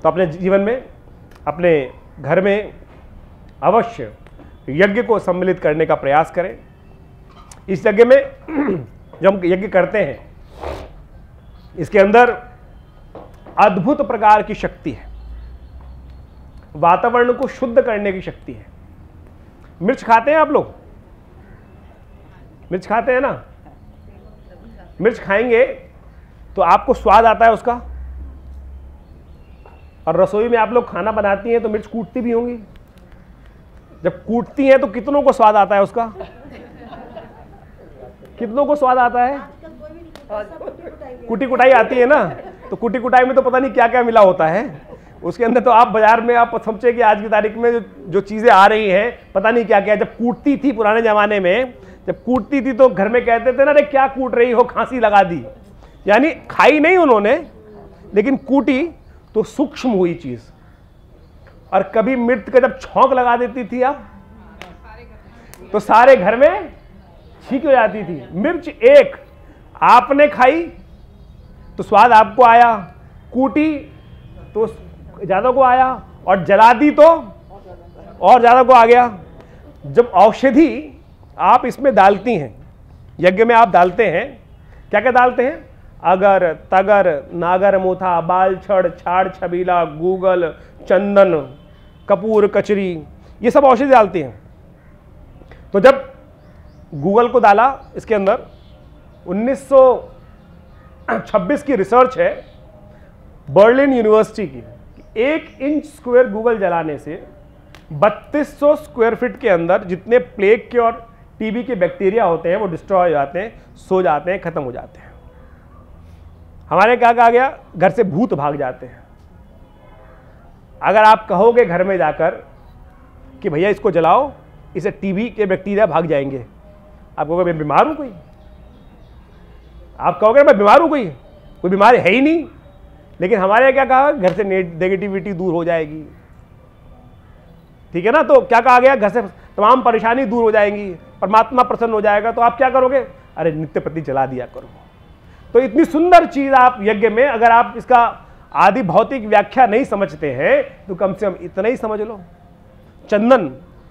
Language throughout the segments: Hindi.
तो अपने जीवन में, अपने घर में अवश्य यज्ञ को सम्मिलित करने का प्रयास करें। इस यज्ञ में जो हम यज्ञ करते हैं, इसके अंदर अद्भुत प्रकार की शक्ति है, वातावरण को शुद्ध करने की शक्ति है। मिर्च खाते हैं आप लोग? मिर्च खाते हैं ना? मिर्च खाएंगे तो आपको स्वाद आता है उसका, और रसोई में आप लोग खाना बनाती हैं तो मिर्च कूटती भी होंगी। जब कूटती हैं तो कितनों को स्वाद आता है उसका? कितनों को स्वाद आता है? कुटी कुटाई आती है ना, तो कुटी कुटाई में तो पता नहीं क्या क्या मिला होता है उसके अंदर। तो आप बाजार में आप समझे कि आज की तारीख में जो चीजें आ रही हैं पता नहीं क्या क्या। जब कूटती थी पुराने जमाने में, जब कूटती थी तो घर में कहते थे ना, अरे क्या कूट रही हो, खांसी लगा दी। यानी खाई नहीं उन्होंने, लेकिन कूटी तो सूक्ष्म हुई चीज। और कभी मिर्च का जब छौंक लगा देती थी आप, तो सारे घर में छींक हो जाती थी। मिर्च एक आपने खाई तो स्वाद आपको आया, कूटी तो ज्यादा को आया, और जला दी तो और ज्यादा को आ गया। जब औषधि आप इसमें डालती हैं, यज्ञ में आप डालते हैं, क्या क्या डालते हैं? अगर, तगर, नागर, मोथा, बाल, छड़, छाड़, छबीला, गूगल, चंदन, कपूर, कचरी, ये सब औषधि डालती हैं। तो जब गूगल को डाला, इसके अंदर 1926 की रिसर्च है बर्लिन यूनिवर्सिटी की, 1 इंच स्क्वायर गूगल जलाने से 3200 स्क्वायर फीट के अंदर जितने प्लेग के और टीबी के बैक्टीरिया होते हैं वो डिस्ट्रॉय हो जाते हैं, सो जाते हैं, खत्म हो जाते हैं। हमारे क्या कहा गया? घर से भूत भाग जाते हैं। अगर आप कहोगे घर में जाकर कि भैया इसको जलाओ, इसे टीबी के बैक्टीरिया भाग जाएंगे, आप कहोगे मैं बीमार हूं कोई? आप कहोगे मैं बीमार हूं कोई बीमारी है ही नहीं। लेकिन हमारे क्या कहा? घर से नेगेटिविटी दूर हो जाएगी, ठीक है ना? तो क्या कहा गया? घर से तमाम परेशानी दूर हो जाएंगी, परमात्मा प्रसन्न हो जाएगा। तो आप क्या करोगे? अरे नित्य प्रति जला दिया करो। तो इतनी सुंदर चीज आप यज्ञ में, अगर आप इसका आदि भौतिक व्याख्या नहीं समझते हैं तो कम से कम इतना ही समझ लो। चंदन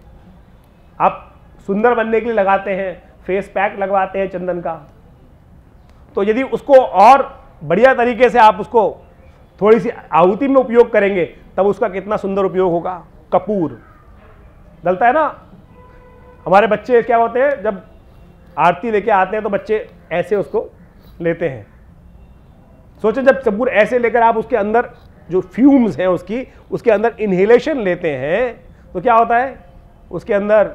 आप सुंदर बनने के लिए लगाते हैं, फेस पैक लगवाते हैं चंदन का। तो यदि उसको और बढ़िया तरीके से आप उसको थोड़ी सी आहुति में उपयोग करेंगे तब उसका कितना सुंदर उपयोग होगा। कपूर डलता है ना, हमारे बच्चे क्या होते हैं, जब आरती लेके आते हैं तो बच्चे ऐसे उसको लेते हैं। सोचें जब कपूर ऐसे लेकर आप उसके अंदर जो फ्यूम्स हैं उसके अंदर इनहेलेशन लेते हैं तो क्या होता है? उसके अंदर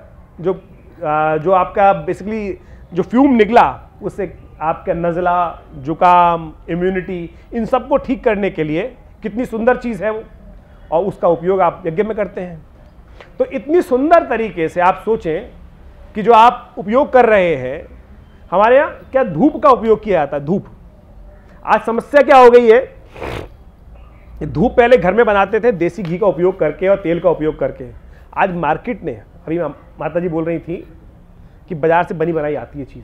जो आपका बेसिकली जो फ्यूम निकला उससे आपका नज़ला, जुकाम, इम्यूनिटी, इन सब को ठीक करने के लिए कितनी सुंदर चीज़ है वो, और उसका उपयोग आप यज्ञ में करते हैं। तो इतनी सुंदर तरीके से आप सोचें कि जो आप उपयोग कर रहे हैं, हमारे यहाँ क्या धूप का उपयोग किया जाता है। धूप आज समस्या क्या हो गई है? धूप पहले घर में बनाते थे देसी घी का उपयोग करके और तेल का उपयोग करके। आज मार्केट ने, अभी माता जी बोल रही थी कि बाजार से बनी बनाई आती है चीज़,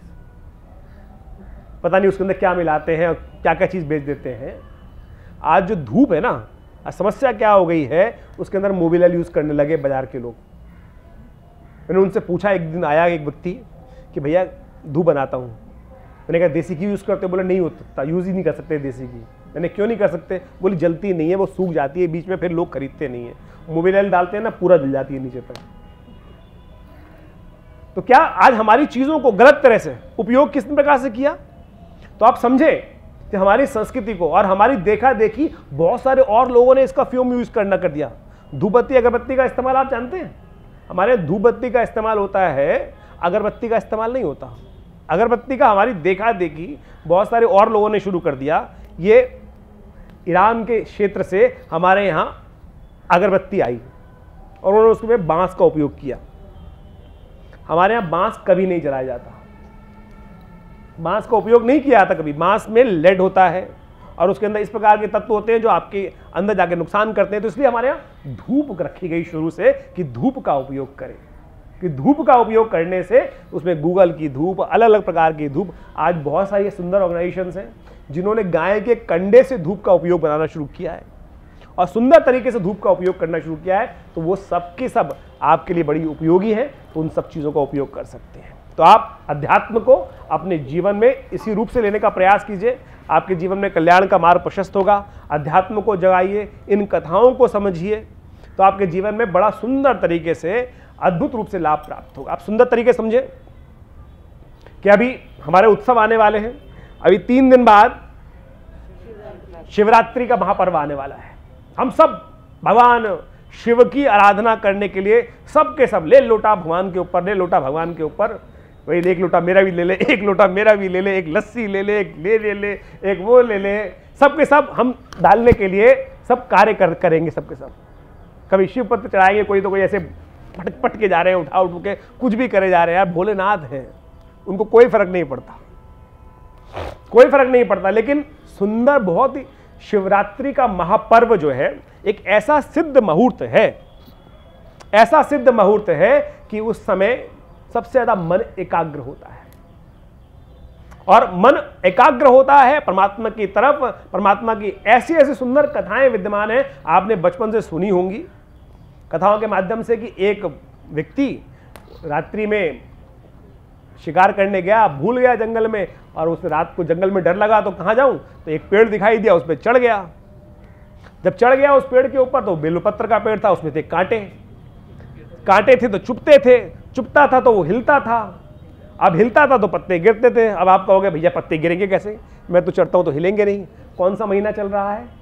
पता नहीं उसके अंदर क्या मिलाते हैं और क्या क्या चीज़ बेच देते हैं। आज जो धूप है ना, आज समस्या क्या हो गई है, उसके अंदर मोबिल यूज़ करने लगे बाजार के लोग। मैंने उनसे पूछा, एक दिन आया एक व्यक्ति कि भैया धूप बनाता हूँ। मैंने कहा देसी घी यूज़ करते? बोले नहीं होता, यूज़ ही नहीं कर सकते देसी घी। मैंने क्यों नहीं कर सकते? बोली जलती नहीं है, वो सूख जाती है बीच में, फिर लोग खरीदते नहीं है। मोबिल ऑयल डालते हैं ना, पूरा जल जाती है नीचे तक। तो क्या आज हमारी चीज़ों को गलत तरह से उपयोग किस प्रकार से किया? तो आप समझे कि हमारी संस्कृति को और हमारी देखा देखी बहुत सारे और लोगों ने इसका फ्यूम यूज़ करना कर दिया। धूपबत्ती अगरबत्ती का इस्तेमाल आप जानते हैं? हमारे धूपबत्ती का इस्तेमाल होता है, अगरबत्ती का इस्तेमाल नहीं होता। अगरबत्ती का हमारी देखा देखी बहुत सारे और लोगों ने शुरू कर दिया। ये ईरान के क्षेत्र से हमारे यहाँ अगरबत्ती आई और उन्होंने उसमें बांस का उपयोग किया। हमारे यहाँ बांस कभी नहीं जलाया जाता, बांस का उपयोग नहीं किया जाता कभी। बांस में लेड होता है और उसके अंदर इस प्रकार के तत्व होते हैं जो आपके अंदर जाके नुकसान करते हैं। तो इसलिए हमारे यहाँ धूप रखी गई शुरू से कि धूप का उपयोग करें, कि धूप का उपयोग करने से उसमें गूगल की धूप, अलग अलग प्रकार की धूप। आज बहुत सारी सुंदर ऑर्गेनाइजेशंस हैं जिन्होंने गाय के कंडे से धूप का उपयोग बनाना शुरू किया है और सुंदर तरीके से धूप का उपयोग करना शुरू किया है तो वो सब के सब आपके लिए बड़ी उपयोगी है, तो उन सब चीज़ों का उपयोग कर सकते हैं। तो आप अध्यात्म को अपने जीवन में इसी रूप से लेने का प्रयास कीजिए, आपके जीवन में कल्याण का मार्ग प्रशस्त होगा। अध्यात्म को जगाइए, इन कथाओं को समझिए, तो आपके जीवन में बड़ा सुंदर तरीके से अद्भुत रूप से लाभ प्राप्त होगा। आप सुंदर तरीके समझे कि अभी हमारे उत्सव आने वाले हैं, अभी 3 दिन बाद शिवरात्रि का महापर्व आने वाला है। हम सब भगवान शिव की आराधना करने के लिए सब के सब ले लोटा भगवान के ऊपर, ले लोटा भगवान के ऊपर, वही एक लोटा मेरा भी ले ले, एक लोटा मेरा भी ले ले, एक लस्सी ले ले, एक ले ले, एक वो ले ले, सब के सब हम डालने के लिए सब कार्य करेंगे सब के सब। कभी शिव पर चढ़ाएंगे, कोई तो कोई ऐसे पट के जा रहे हैं, उठा के कुछ भी करे जा रहे हैं। यार भोलेनाथ हैं, उनको कोई फर्क नहीं पड़ता, कोई फर्क नहीं पड़ता। लेकिन सुंदर बहुत ही शिवरात्रि का महापर्व जो है एक ऐसा सिद्ध मुहूर्त है, ऐसा सिद्ध मुहूर्त है कि उस समय सबसे ज्यादा मन एकाग्र होता है, और मन एकाग्र होता है परमात्मा की तरफ। परमात्मा की ऐसी ऐसी सुंदर कथाएं विद्यमान है, आपने बचपन से सुनी होंगी कथाओं के माध्यम से, कि एक व्यक्ति रात्रि में शिकार करने गया, भूल गया जंगल में, और उस रात को जंगल में डर लगा तो कहाँ जाऊं, तो एक पेड़ दिखाई दिया, उस पर चढ़ गया। जब चढ़ गया उस पेड़ के ऊपर तो बेलपत्र का पेड़ था, उसमें थे कांटे, कांटे थे तो चुभते थे, चुभता था तो वो हिलता था, अब हिलता था तो पत्ते गिरते थे। अब आप कहोगे भैया पत्ते गिरेंगे कैसे, मैं तो चढ़ता हूं तो हिलेंगे नहीं। कौन सा महीना चल रहा है?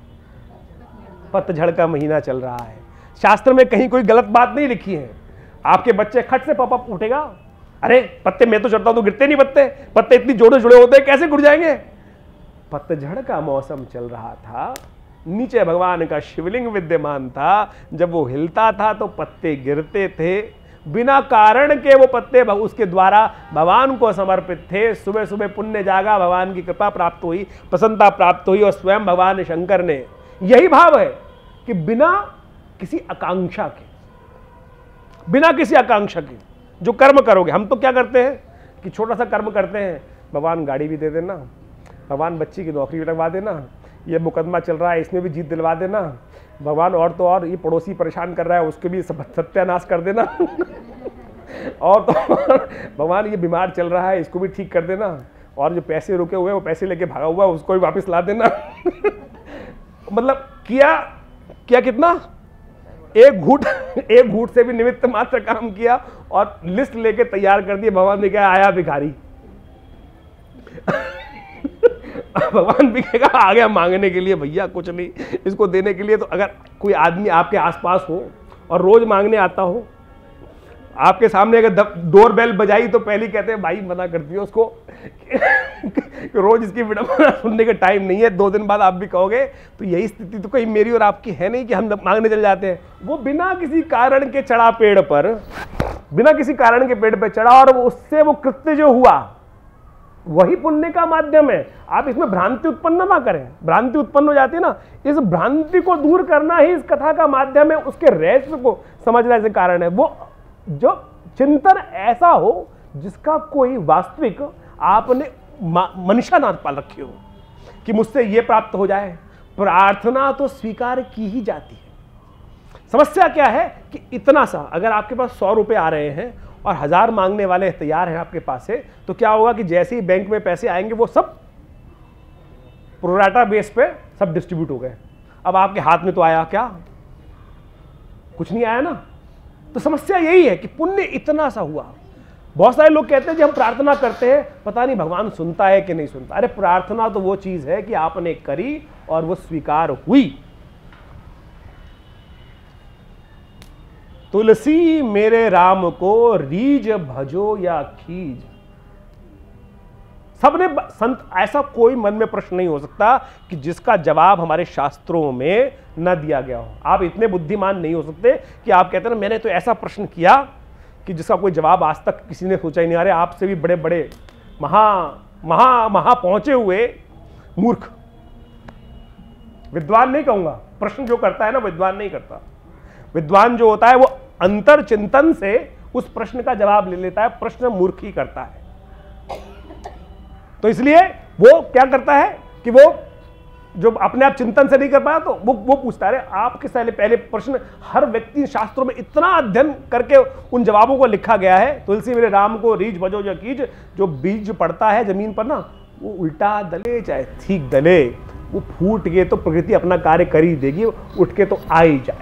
पतझड़ का महीना चल रहा है। शास्त्र में कहीं कोई गलत बात नहीं लिखी है। आपके बच्चे खट से पापा उठेगा, अरे पत्ते मैं तो चढ़ता हूं तो गिरते नहीं, पत्ते पत्ते इतनी जोड़े जुड़े होते हैं, कैसे गिर जाएंगे। पतझड़ का मौसम चल रहा था, नीचे भगवान का शिवलिंग विद्यमान था, जब वो हिलता था तो पत्ते गिरते थे, बिना कारण के वो पत्ते उसके द्वारा भगवान को समर्पित थे। सुबह सुबह पुण्य जागा, भगवान की कृपा प्राप्त हुई, प्रसन्नता प्राप्त हुई, और स्वयं भगवान शंकर ने, यही भाव है कि बिना किसी आकांक्षा के, बिना किसी आकांक्षा के जो कर्म करोगे, हम तो क्या करते हैं कि छोटा सा कर्म करते हैं, भगवान गाड़ी भी दे देना, भगवान बच्ची की नौकरी भी लगवा देना, ये मुकदमा चल रहा है इसमें भी जीत दिलवा देना, भगवान और तो और ये पड़ोसी परेशान कर रहा है उसके भी सत्यानाश कर देना और तो भगवान ये बीमार चल रहा है इसको भी ठीक कर देना, और जो पैसे रुके हुए वो पैसे लेके भागा हुआ है उसको भी वापस ला देना मतलब किया कितना, एक घूट से भी निमित्त मात्र काम किया और लिस्ट लेके तैयार कर दिए। भगवान ने कहा आया भिखारी भगवान भी कहेगा आ गया मांगने के लिए, भैया कुछ नहीं इसको देने के लिए। तो अगर कोई आदमी आपके आसपास हो और रोज मांगने आता हो, आपके सामने अगर डोर बेल बजाई तो पहले कहते हैं भाई मना कर दियो उसको रोज इसकी विडंबना सुनने का टाइम नहीं है। 2 दिन बाद आप भी कहोगे। तो यही स्थिति तो कहीं मेरी और आपकी है नहीं कि हम मांगने चले जाते हैं। वो बिना किसी कारण के चढ़ा पेड़ पर, बिना किसी कारण के पेड़ पर चढ़ा, और उससे वो कृत्य जो हुआ वही पुण्य का माध्यम है। आप इसमें भ्रांति उत्पन्न ना करें, भ्रांति उत्पन्न हो जाती है ना, इस भ्रांति को दूर करना ही इस कथा का माध्यम है, उसके रहस्य को समझना इसे कारण है। वो जो चिंतन ऐसा हो जिसका कोई वास्तविक आपने मनीषा ना पाल रखी हो कि मुझसे ये प्राप्त हो जाए। प्रार्थना तो स्वीकार की ही जाती है। समस्या क्या है कि इतना सा, अगर आपके पास 100 रुपए आ रहे हैं और 1000 मांगने वाले तैयार हैं आपके पास से, तो क्या होगा कि जैसे ही बैंक में पैसे आएंगे वो सब प्रोराटा बेस पे सब डिस्ट्रीब्यूट हो गए। अब आपके हाथ में तो आया क्या? कुछ नहीं आया ना। तो समस्या यही है कि पुण्य इतना सा हुआ। बहुत सारे लोग कहते हैं कि हम प्रार्थना करते हैं, पता नहीं भगवान सुनता है कि नहीं सुनता। अरे प्रार्थना तो वो चीज है कि आपने करी और वो स्वीकार हुई। तुलसी मेरे राम को रीज भजो या खीज। सबने संत, ऐसा कोई मन में प्रश्न नहीं हो सकता कि जिसका जवाब हमारे शास्त्रों में न दिया गया हो। आप इतने बुद्धिमान नहीं हो सकते कि आप कहते हैं ना मैंने तो ऐसा प्रश्न किया कि जिसका कोई जवाब आज तक किसी ने सोचा ही नहीं। अरे आपसे भी बड़े बड़े महा पहुंचे हुए मूर्ख, विद्वान नहीं कहूंगा, प्रश्न जो करता है ना विद्वान नहीं करता। विद्वान जो होता है वो अंतर चिंतन से उस प्रश्न का जवाब ले लेता है, प्रश्न मूर्ख ही करता है। तो इसलिए वो क्या करता है कि वो जो अपने आप चिंतन से नहीं कर पाया तो वो पूछता है, आपके पहले प्रश्न हर व्यक्ति शास्त्रों में इतना अध्ययन करके उन जवाबों को लिखा गया है। तुलसी मेरे राम को रीझ भजो जो कीज, जो बीज पड़ता है जमीन पर ना, वो उल्टा दले चाहे ठीक दले, वो फूट के तो प्रकृति अपना कार्य कर ही देगी, उठ के तो आ ही जाए।